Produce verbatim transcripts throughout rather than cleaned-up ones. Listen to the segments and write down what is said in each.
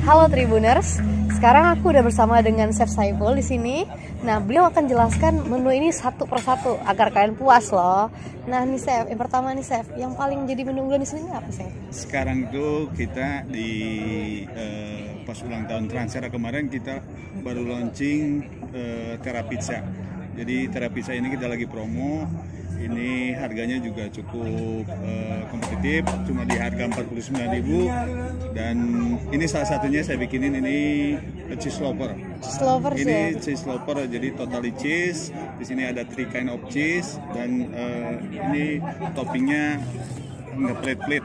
Halo Tribuners, sekarang aku udah bersama dengan Chef Saiful di sini. Nah, beliau akan jelaskan menu ini satu persatu agar kalian puas loh. Nah, nih Chef, yang pertama nih Chef, yang paling jadi menu unggulan di sini apa Chef? Sekarang itu kita di eh, pas ulang tahun Transera kemarin kita baru launching eh, Terra Pizza. Jadi Terra Pizza ini kita lagi promo. Ini harganya juga cukup uh, kompetitif, cuma di harga empat puluh sembilan ribu. Dan ini salah satunya saya bikinin ini cheese lover. Cheese lover Ini ya? cheese lover, jadi totally cheese. Di sini ada three kind of cheese dan uh, ini toppingnya nggak pelit-pelit.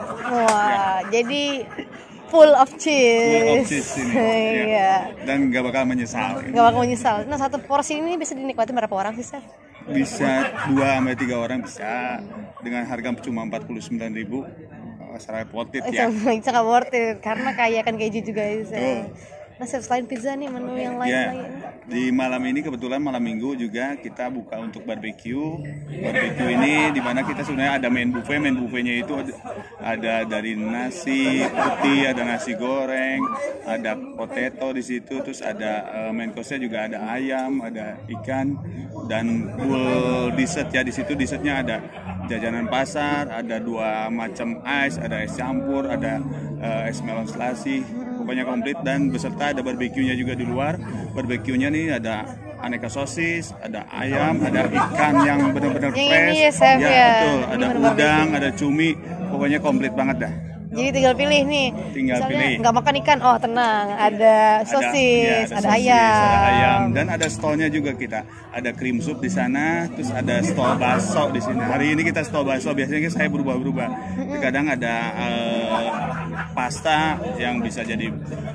Wah, ya. Jadi full of cheese. Full of cheese ini. Iya. Ya. Dan nggak bakal menyesal. Nggak bakal menyesal. Nah, satu porsi ini bisa dinikmati berapa orang sih Chef? Bisa dua sampai tiga orang bisa dengan harga cuma empat puluh sembilan ribu. Sangat worth it ya. Sangat worth it karena kaya kan keju juga itu. Nah, Chef, selain pizza nih menu yang lain ya, lagi. Di malam ini kebetulan malam minggu juga kita buka untuk barbecue. Barbecue ini dimana kita sebenarnya ada main buffet. Main buffetnya itu ada, ada dari nasi putih, ada nasi goreng, ada potato di situ, terus ada uh, main course-nya juga ada ayam, ada ikan dan full dessert ya. Di situ dessertnya ada jajanan pasar, ada dua macam ice, ada es campur, ada uh, es melon selasi. Pokoknya komplit dan beserta ada barbeque-nya juga di luar. Barbeque-nya nih ada aneka sosis, ada ayam, ada ikan yang benar-benar fresh. Ini ya, Chef, ya, ya. betul. Ada udang, ada cumi. Pokoknya komplit banget dah. Jadi tinggal pilih nih. Tinggal misalnya pilih. Nggak makan ikan, oh tenang. Ada sosis, ada, ya, ada, ada sosis, ayam. ada ayam, dan ada stolnya juga kita. Ada cream soup di sana, terus ada stol bakso di sini. Hari ini kita stol bakso. Biasanya saya berubah-berubah. Kadang ada uh, pasta yang bisa jadi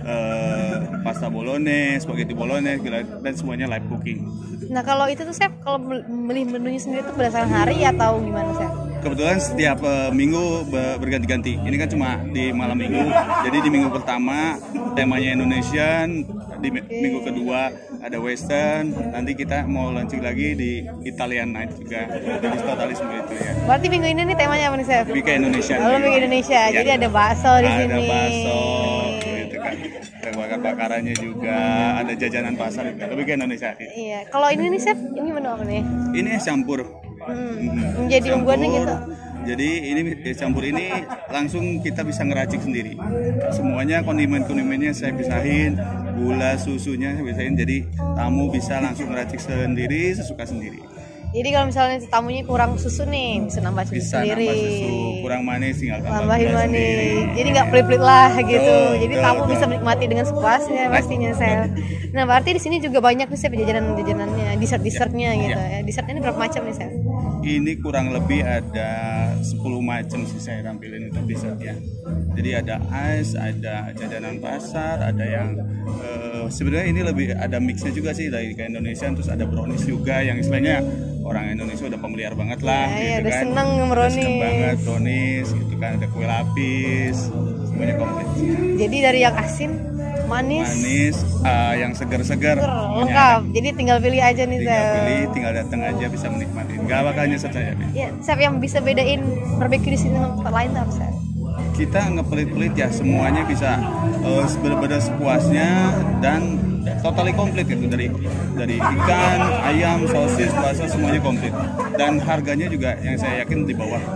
uh, pasta bolognese, spaghetti bolognese, dan semuanya live cooking. Nah, kalau itu tuh Chef, kalau beli menunya sendiri tuh berdasarkan hari atau gimana Chef? Kebetulan setiap uh, minggu berganti-ganti. Ini kan cuma di malam minggu. Jadi di minggu pertama temanya Indonesian, di minggu kedua ada Western. Nanti kita mau launching lagi di Italian Night juga. Jadi totalis seperti itu ya. Berarti minggu ini nih temanya apa nih Chef? Lebih ke Indonesia. Oh, lebih ke Indonesia. Ya. Jadi ada bakso di ada sini. Ada bakso, gitu kan. Ada bakar-bakarannya juga, ada jajanan pasar juga. Lebih ke Indonesia. Gitu. Iya. Kalau ini nih Chef, ini menu apa nih? Ini es campur. Hmm, menjadi unggulannya gitu. Jadi ini es campur ini langsung kita bisa ngeracik sendiri. Semuanya kondimen-kondimennya saya pisahin, gula, susunya saya pisahin. Jadi tamu bisa langsung ngeracik sendiri, sesuka sendiri. Jadi kalau misalnya tamunya kurang susu nih, bisa nambah susu bisa sendiri. Bisa nambah susu, kurang manis tinggal tambahin manis. Sendiri. Jadi nggak pelit-pelit lah gitu. Tuh, Jadi tuh, tamu tuh. bisa menikmati dengan sepuasnya pastinya Chef. Nah, berarti di sini juga banyak nih Chef jajanan-jajanannya, dessert-dessertnya ya, gitu ya. ya. Dessertnya ini berapa macam nih Chef? Ini kurang lebih ada sepuluh macam sih saya tampilin untuk dessert ya. Jadi ada ice, ada jajanan pasar, ada yang uh, sebenarnya ini lebih ada mixnya juga sih dari ke Indonesia, terus ada brownies juga yang istilahnya orang Indonesia udah familiar banget lah, ya, gitu ya, udah kan. Seneng udah seneng banget brownies, gitu kan, ada kue lapis, semuanya komplit. Jadi dari yang asin, manis, manis, uh, yang segar-segar, lengkap. Jadi tinggal pilih aja nih tinggal Chef. pilih, tinggal datang aja bisa menikmati. Gak bakal nyesel saya. Ya, Chef, yang bisa bedain barbecue di sini dengan tempat lain apa Chef? Kita ngepelit-pelit ya, semuanya bisa uh, benar-benar sepuasnya dan totally komplit gitu, dari dari ikan, ayam, sosis, bakso semuanya komplit dan harganya juga yang saya yakin di bawah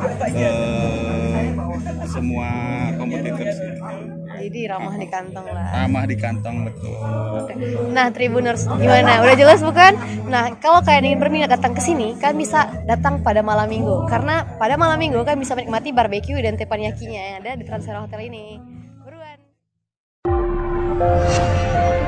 uh, semua kompetitor sih. Jadi ramah di kantong lah. Ramah di kantong, betul. Nah, Tribuners, gimana? Udah jelas bukan? Nah, kalau kalian ingin berminat datang ke sini, kalian bisa datang pada malam minggu. Karena pada malam minggu kalian bisa menikmati barbecue dan teppanyaki-nya yang ada di Transera Hotel ini. Buruan.